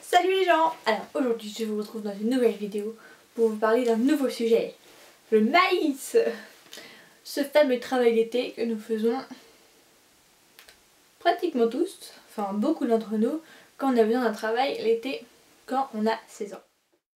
Salut les gens! Alors aujourd'hui je vous retrouve dans une nouvelle vidéo pour vous parler d'un nouveau sujet, le maïs! Ce fameux travail d'été que nous faisons pratiquement tous, enfin beaucoup d'entre nous, quand on a besoin d'un travail l'été quand on a 16 ans.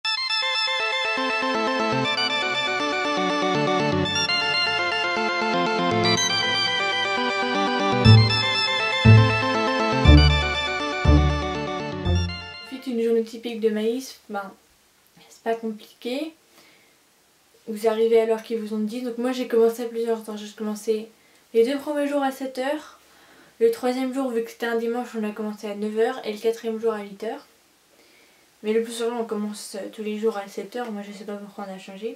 Une journée typique de maïs, c'est pas compliqué. Vous arrivez à l'heure qu'ils vous ont dit. Donc moi j'ai commencé à plusieurs temps. J'ai commencé les 2 premiers jours à 7 h. Le 3e jour, vu que c'était un dimanche, on a commencé à 9 h. Et le 4e jour à 8 h. Mais le plus souvent on commence tous les jours à 7 h. Moi je sais pas pourquoi on a changé.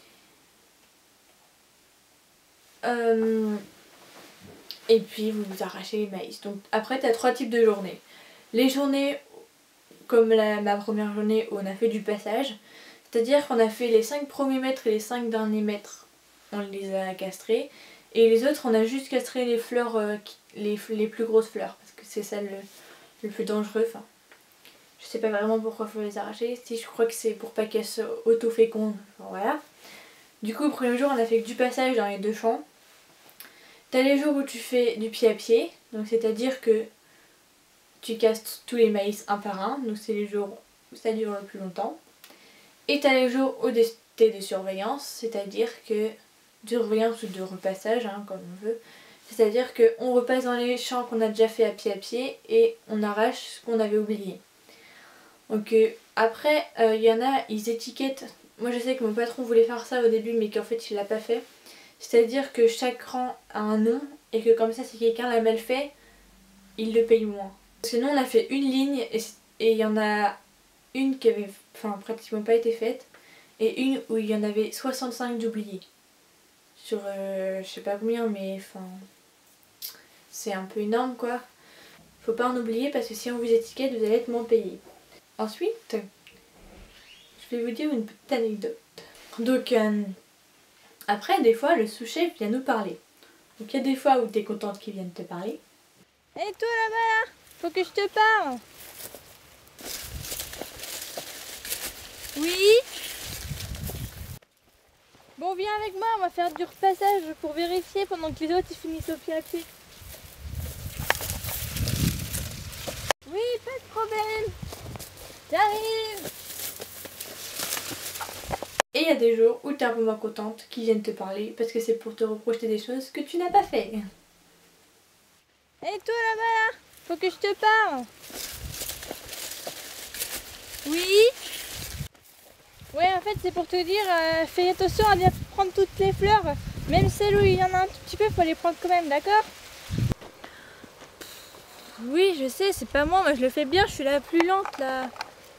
Et puis vous arrachez les maïs. Donc après tu as 3 types de journées. Les journées comme ma première journée où on a fait du passage. C'est-à-dire qu'on a fait les 5 premiers mètres et les 5 derniers mètres, on les a castrés. Et les autres, on a juste castré les fleurs, les plus grosses fleurs. Parce que c'est ça le plus dangereux. Enfin, je sais pas vraiment pourquoi il faut les arracher. Si, je crois que c'est pour pas qu'elles se auto-fécondent. Enfin, voilà. Du coup, le premier jour, on a fait que du passage dans les 2 champs. T'as les jours où tu fais du pied à pied. Donc c'est-à-dire que tu castres tous les maïs un par un. Donc c'est les jours où ça dure le plus longtemps. Et t'as les jours où t'es de surveillance, c'est-à-dire que de surveillance ou de repassage, comme on veut. C'est-à-dire qu'on repasse dans les champs qu'on a déjà fait à pied et on arrache ce qu'on avait oublié. Donc après, il y en a, ils étiquettent. Moi je sais que mon patron voulait faire ça au début mais qu'en fait il l'a pas fait. C'est-à-dire que chaque rang a un nom et que comme ça si quelqu'un l'a mal fait, il le paye moins. Parce que nous on a fait une ligne et il y en a une qui avait pratiquement pas été faite et une où il y en avait 65 d'oubliés sur je sais pas combien, mais c'est un peu énorme quoi. Faut pas en oublier parce que si on vous étiquette vous allez être moins payé. Ensuite je vais vous dire une petite anecdote. Donc après des fois le sous-chef vient nous parler. Donc il y a des fois où t'es contente qu'il vienne te parler. Et toi là-bas là, faut que je te parle. Oui. Bon, viens avec moi, on va faire du repassage pour vérifier pendant que les autres ils finissent au pied à pied. Oui, pas de problème. J'arrive. Et il y a des jours où t'es un peu moins contente qu'ils viennent te parler parce que c'est pour te reprocher des choses que tu n'as pas fait. Et toi là-bas là, faut que je te parle. Oui. Ouais, en fait c'est pour te dire, fais attention à bien prendre toutes les fleurs. Même celles où il y en a un tout petit peu, faut les prendre quand même, d'accord? Oui, je sais, c'est pas moi je le fais bien, je suis la plus lente là.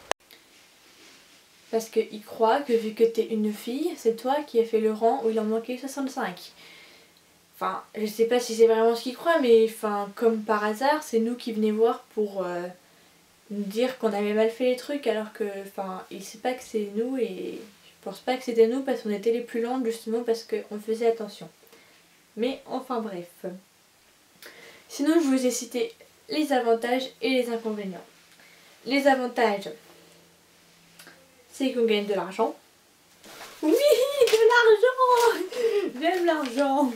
Parce qu'il croit que vu que t'es une fille, c'est toi qui as fait le rang où il en manquait 65. Enfin, je sais pas si c'est vraiment ce qu'il croit, mais comme par hasard, c'est nous qui venait voir pour nous dire qu'on avait mal fait les trucs, alors que il sait pas que c'est nous et je pense pas que c'était nous parce qu'on était les plus lentes justement parce qu'on faisait attention. Mais enfin bref. Sinon, je vous ai cité les avantages et les inconvénients. Les avantages, c'est qu'on gagne de l'argent. Oui, de l'argent! J'aime l'argent!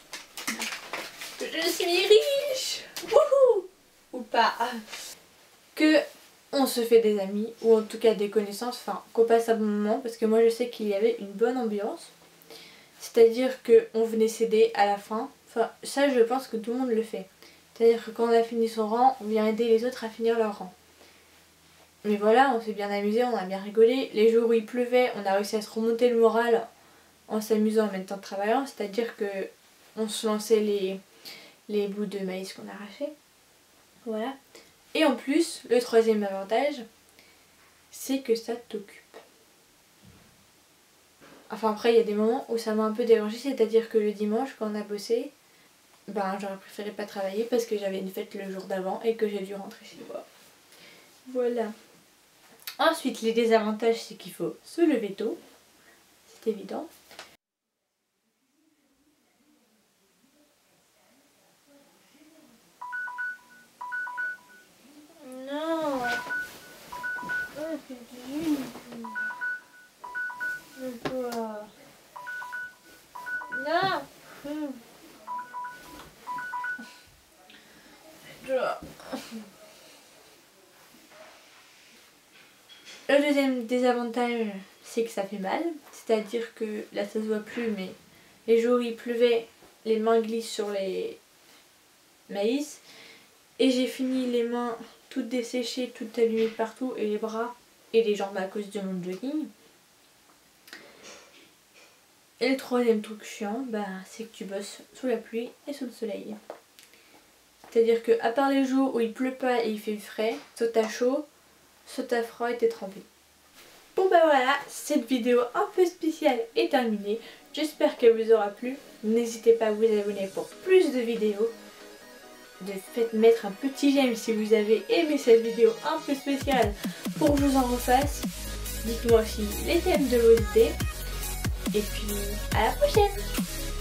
Je suis riche! Wouhou! Ou pas. Que on se fait des amis, ou en tout cas des connaissances, qu'on passe un bon moment, parce que moi je sais qu'il y avait une bonne ambiance. C'est-à-dire qu'on venait s'aider à la fin. Ça je pense que tout le monde le fait. C'est-à-dire que quand on a fini son rang, on vient aider les autres à finir leur rang. Mais voilà, on s'est bien amusé, on a bien rigolé. Les jours où il pleuvait, on a réussi à se remonter le moral en s'amusant en même temps de travaillant. C'est-à-dire que on se lançait les bouts de maïs qu'on arrachait. Voilà. Et en plus, le 3e avantage, c'est que ça t'occupe. Enfin après, il y a des moments où ça m'a un peu dérangé, c'est-à-dire que le dimanche, quand on a bossé, j'aurais préféré pas travailler parce que j'avais une fête le jour d'avant et que j'ai dû rentrer chez moi. Voilà. Ensuite, les désavantages, c'est qu'il faut se lever tôt. C'est évident. Non. Le deuxième désavantage, c'est que ça fait mal. C'est-à-dire que là ça se voit plus, mais les jours où il pleuvait, les mains glissent sur les maïs. Et j'ai fini les mains toutes desséchées, toutes allumées partout, et les bras et les jambes à cause de mon jogging. Et le troisième truc chiant, c'est que tu bosses sous la pluie et sous le soleil. C'est-à-dire que à part les jours où il pleut pas et il fait frais, soit t'as chaud, soit t'as froid et t'es trempé. Bon voilà, cette vidéo un peu spéciale est terminée. J'espère qu'elle vous aura plu. N'hésitez pas à vous abonner pour plus de vidéos. Faites mettre un petit j'aime si vous avez aimé cette vidéo un peu spéciale pour que je vous en refasse. Dites-moi aussi les thèmes de vos idées. Et puis à la prochaine!